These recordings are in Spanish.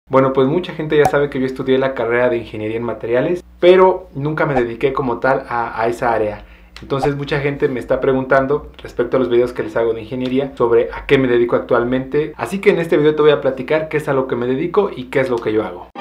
Bueno, pues mucha gente ya sabe que yo estudié la carrera de Ingeniería en Materiales, pero nunca me dediqué como tal a esa área. Entonces mucha gente me está preguntando respecto a los videos que les hago de ingeniería sobre a qué me dedico actualmente. Así que en este video te voy a platicar qué es a lo que me dedico y qué es lo que yo hago.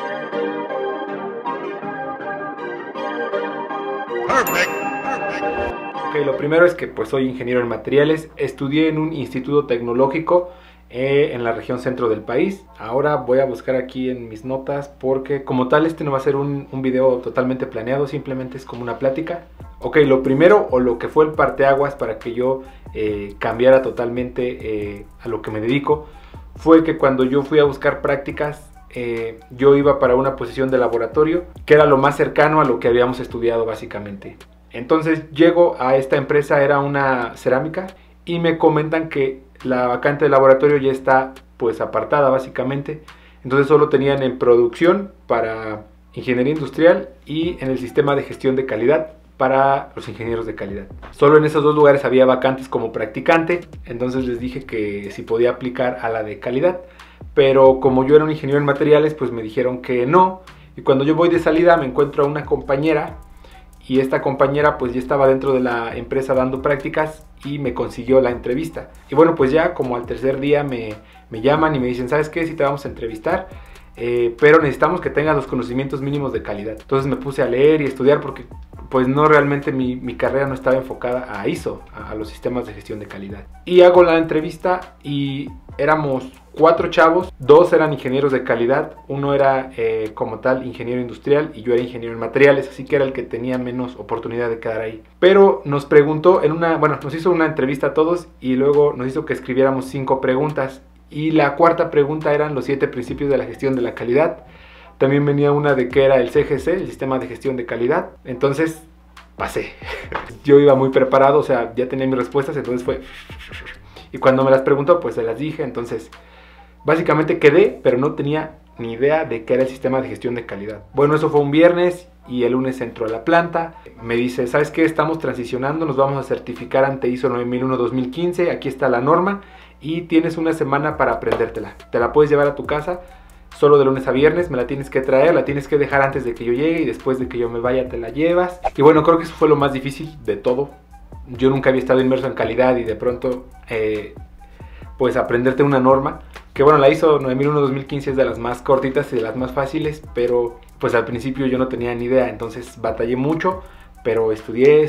Ok, lo primero es que pues soy ingeniero en materiales, estudié en un instituto tecnológico en la región centro del país. Ahora voy a buscar aquí en mis notas porque como tal este no va a ser un video totalmente planeado, simplemente es como una plática. Ok, lo primero o lo que fue el parteaguas para que yo cambiara totalmente a lo que me dedico fue que cuando yo fui a buscar prácticas yo iba para una posición de laboratorio que era lo más cercano a lo que habíamos estudiado básicamente. Entonces llego a esta empresa, era una cerámica, y me comentan que la vacante de laboratorio ya está pues apartada básicamente. Entonces solo tenían en producción para ingeniería industrial y en el sistema de gestión de calidad para los ingenieros de calidad. Solo en esos dos lugares había vacantes como practicante, entonces les dije que si podía aplicar a la de calidad. Pero como yo era un ingeniero en materiales, pues me dijeron que no. Y cuando yo voy de salida me encuentro a una compañera, y esta compañera pues ya estaba dentro de la empresa dando prácticas y me consiguió la entrevista. Y bueno, pues ya como al tercer día me llaman y me dicen, ¿sabes qué? Sí te vamos a entrevistar, pero necesitamos que tengas los conocimientos mínimos de calidad. Entonces me puse a leer y estudiar porque pues no, realmente mi carrera no estaba enfocada a ISO, a los sistemas de gestión de calidad. Y hago la entrevista y éramos 4 chavos, 2 eran ingenieros de calidad, uno era como tal ingeniero industrial y yo era ingeniero en materiales, así que era el que tenía menos oportunidad de quedar ahí. Pero nos preguntó nos hizo una entrevista a todos y luego nos hizo que escribiéramos 5 preguntas. Y la cuarta pregunta eran los 7 principios de la gestión de la calidad. También venía una de que era el CGC, el sistema de gestión de calidad. Entonces pasé. Yo iba muy preparado, o sea, ya tenía mis respuestas, entonces fue... Y cuando me las preguntó, pues se las dije. Entonces básicamente quedé, pero no tenía ni idea de qué era el sistema de gestión de calidad. Bueno, eso fue un viernes y el lunes entró a la planta. Me dice, ¿sabes qué? Estamos transicionando, nos vamos a certificar ante ISO 9001-2015. Aquí está la norma y tienes una semana para aprendértela. Te la puedes llevar a tu casa solo de lunes a viernes, me la tienes que traer, la tienes que dejar antes de que yo llegue y después de que yo me vaya te la llevas. Y bueno, creo que eso fue lo más difícil de todo. Yo nunca había estado inmerso en calidad y de pronto pues aprenderte una norma que bueno, la ISO 9001-2015 es de las más cortitas y de las más fáciles, pero pues al principio yo no tenía ni idea, entonces batallé mucho, pero estudié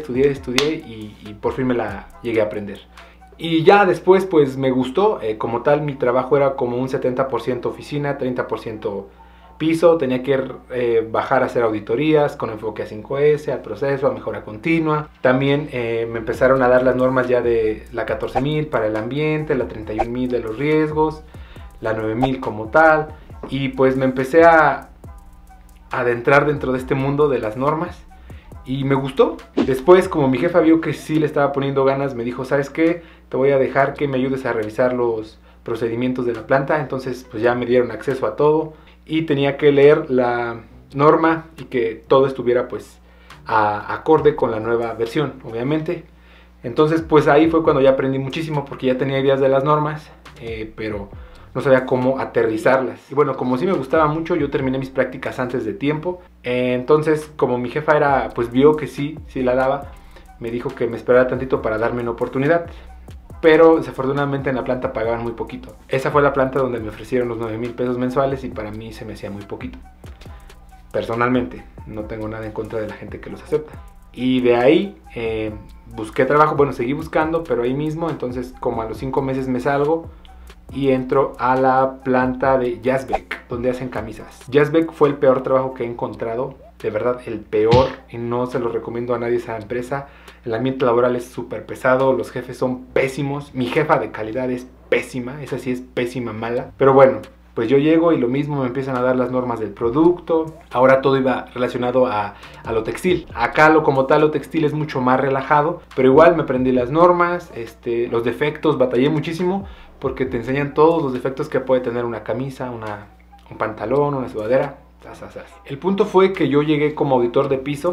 y por fin me la llegué a aprender. Y ya después pues me gustó, como tal mi trabajo era como un 70% oficina, 30% piso, tenía que bajar a hacer auditorías con enfoque a 5S, al proceso, a mejora continua. También me empezaron a dar las normas ya de la 14000 para el ambiente, la 31000 de los riesgos, la 9000 como tal, y pues me empecé a adentrar dentro de este mundo de las normas y me gustó. Después, como mi jefa vio que sí le estaba poniendo ganas, me dijo, ¿sabes qué? Te voy a dejar que me ayudes a revisar los procedimientos de la planta. Entonces pues ya me dieron acceso a todo y tenía que leer la norma y que todo estuviera pues acorde con la nueva versión, obviamente. Entonces pues ahí fue cuando ya aprendí muchísimo porque ya tenía ideas de las normas, pero no sabía cómo aterrizarlas. Y bueno, como sí me gustaba mucho, yo terminé mis prácticas antes de tiempo. Entonces, como mi jefa pues vio que sí la daba, me dijo que me esperara tantito para darme una oportunidad. Pero desafortunadamente en la planta pagaban muy poquito. Esa fue la planta donde me ofrecieron los 9000 pesos mensuales y para mí se me hacía muy poquito. Personalmente, no tengo nada en contra de la gente que los acepta. Y de ahí busqué trabajo, bueno, seguí buscando, pero ahí mismo, entonces como a los 5 meses me salgo y entro a la planta de Yazbek, donde hacen camisas. Yazbek fue el peor trabajo que he encontrado, de verdad el peor, y no se lo recomiendo a nadie esa empresa. El ambiente laboral es súper pesado, los jefes son pésimos, mi jefa de calidad es pésima, esa sí es pésima, mala. Pero bueno, pues yo llego y lo mismo, me empiezan a dar las normas del producto. Ahora todo iba relacionado a lo textil. Acá como tal lo textil es mucho más relajado, pero igual me aprendí las normas, los defectos, batallé muchísimo porque te enseñan todos los defectos que puede tener una camisa, un pantalón, una sudadera. El punto fue que yo llegué como auditor de piso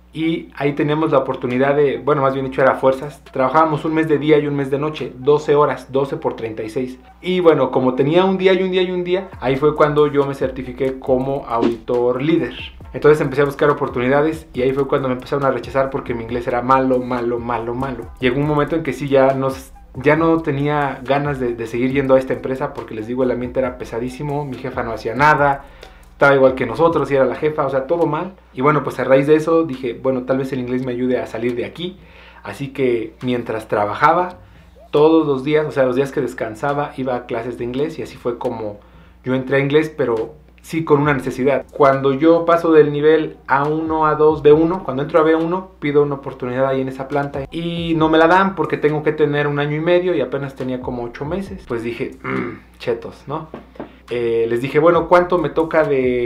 Y ahí teníamos la oportunidad de, bueno, más bien dicho era fuerzas, trabajábamos un mes de día y un mes de noche, 12 horas, 12 por 36. Y bueno, como tenía un día y un día y un día, ahí fue cuando yo me certifiqué como auditor líder. Entonces empecé a buscar oportunidades y ahí fue cuando me empezaron a rechazar porque mi inglés era malo, malo, malo, malo. Llegó un momento en que sí ya no tenía ganas de seguir yendo a esta empresa porque les digo, el ambiente era pesadísimo, mi jefa no hacía nada, estaba igual que nosotros y era la jefa, o sea, todo mal. Y bueno, pues a raíz de eso dije, bueno, tal vez el inglés me ayude a salir de aquí. Así que mientras trabajaba, todos los días, o sea, los días que descansaba, iba a clases de inglés y así fue como yo entré a inglés, pero sí con una necesidad. Cuando yo paso del nivel A1, A2, B1, cuando entro a B1, pido una oportunidad ahí en esa planta y no me la dan porque tengo que tener 1 año y medio y apenas tenía como 8 meses. Pues dije, chetos, ¿no? Les dije, bueno, ¿cuánto me toca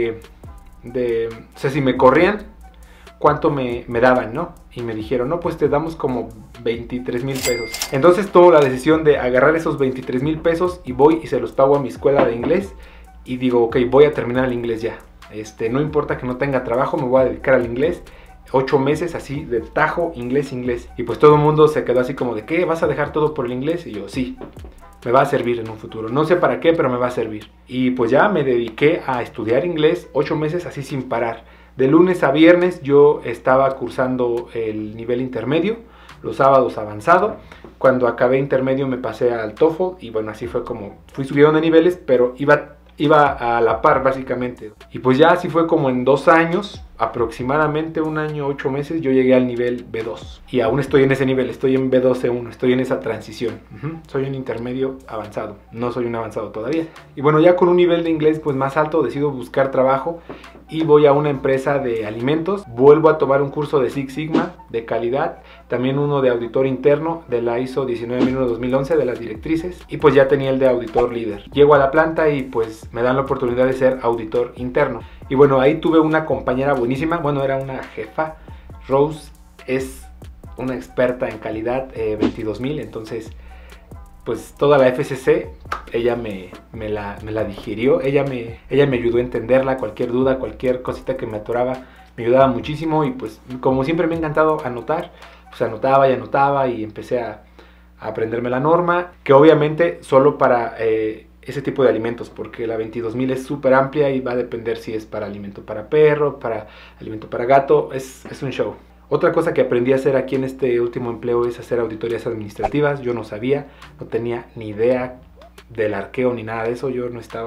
o sea, si me corrían, cuánto me daban, ¿no? Y me dijeron, no, pues te damos como 23,000 pesos. Entonces tomo la decisión de agarrar esos 23,000 pesos y voy y se los pago a mi escuela de inglés. Y digo, ok, voy a terminar el inglés ya. No importa que no tenga trabajo, me voy a dedicar al inglés. 8 meses así de tajo, inglés, inglés. Y pues todo el mundo se quedó así como de, ¿qué? ¿Vas a dejar todo por el inglés? Y yo, sí. Me va a servir en un futuro. No sé para qué, pero me va a servir. Y pues ya me dediqué a estudiar inglés 8 meses así sin parar. De lunes a viernes yo estaba cursando el nivel intermedio, los sábados avanzado. Cuando acabé intermedio me pasé al TOEFL y bueno, así fue como fui subiendo de niveles, pero iba a la par básicamente. Y pues ya así fue como en 2 años, aproximadamente 1 año, 8 meses, yo llegué al nivel B2. Y aún estoy en ese nivel, estoy en B2C1, estoy en esa transición. Soy un intermedio avanzado, no soy un avanzado todavía. Y bueno, ya con un nivel de inglés pues más alto, decido buscar trabajo y voy a una empresa de alimentos. Vuelvo a tomar un curso de Six Sigma, de calidad, también uno de auditor interno de la ISO 19001-2011 de las directrices, y pues ya tenía el de auditor líder. Llego a la planta y pues me dan la oportunidad de ser auditor interno. Y bueno, ahí tuve una compañera buenísima, bueno, era una jefa. Rose es una experta en calidad 22,000, entonces pues toda la FCC ella me la digirió, ella me ayudó a entenderla, cualquier duda, cualquier cosita que me atoraba, me ayudaba muchísimo. Y pues como siempre me ha encantado anotar, pues anotaba y empecé a aprenderme la norma, que obviamente solo para ese tipo de alimentos, porque la 22,000 es súper amplia y va a depender si es para alimento para perro, para alimento para gato, es un show. Otra cosa que aprendí a hacer aquí en este último empleo es hacer auditorías administrativas. Yo no sabía, no tenía ni idea del arqueo ni nada de eso. Yo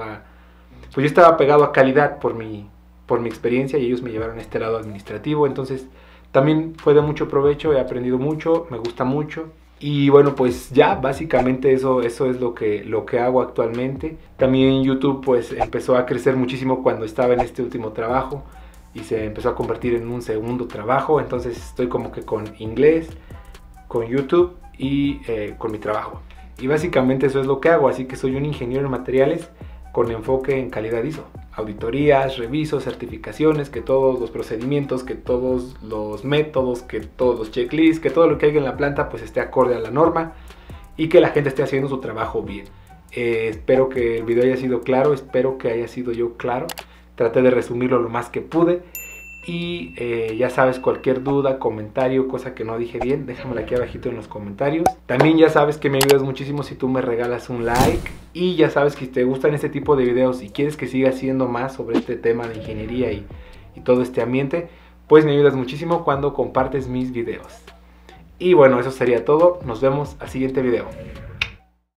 estaba pegado a calidad por mi experiencia y ellos me llevaron a este lado administrativo. Entonces también fue de mucho provecho, he aprendido mucho, me gusta mucho. Y bueno, pues ya básicamente eso es lo que hago actualmente. También YouTube pues empezó a crecer muchísimo cuando estaba en este último trabajo y se empezó a convertir en un segundo trabajo. Entonces estoy como que con inglés, con YouTube y con mi trabajo. Y básicamente eso es lo que hago. Así que soy un ingeniero en materiales con enfoque en calidad ISO. Auditorías, reviso, certificaciones, que todos los procedimientos, que todos los métodos, que todos los checklists, que todo lo que hay en la planta pues esté acorde a la norma y que la gente esté haciendo su trabajo bien. Espero que el video haya sido claro, espero que haya sido yo claro. Traté de resumirlo lo más que pude. Y ya sabes, cualquier duda, comentario, cosa que no dije bien, déjamela aquí abajito en los comentarios. También ya sabes que me ayudas muchísimo si tú me regalas un like. Y ya sabes que si te gustan este tipo de videos y quieres que siga haciendo más sobre este tema de ingeniería y todo este ambiente, pues me ayudas muchísimo cuando compartes mis videos. Y bueno, eso sería todo. Nos vemos al siguiente video.